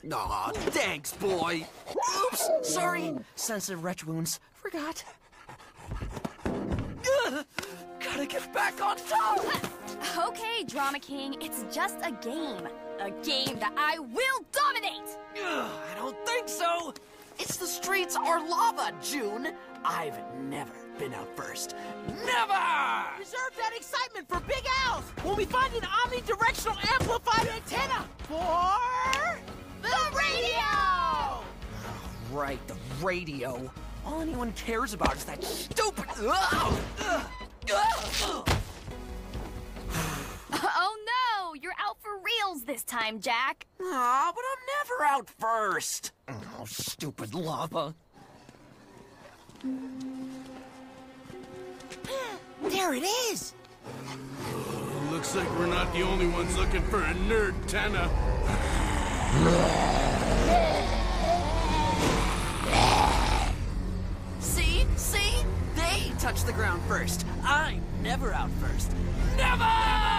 Aw, thanks, boy. Oops, sorry. Sensitive retch wounds. Forgot. Ugh, gotta get back on top. Okay, Drama King, it's just a game. A game that I will dominate! Ugh, I don't think so. It's the streets are lava, June. I've never been out first. Never! Reserve that excitement for Big Al's when we find an omnidirectional amplified antenna for the radio! Right, the radio. All anyone cares about is that stupid... Oh no! You're out for reals this time, Jack. Aw, but I'm never out first. Oh, stupid lava. There it is! Looks like we're not the only ones looking for a nerd tenna. See? They touch the ground first. I'm never out first. Never!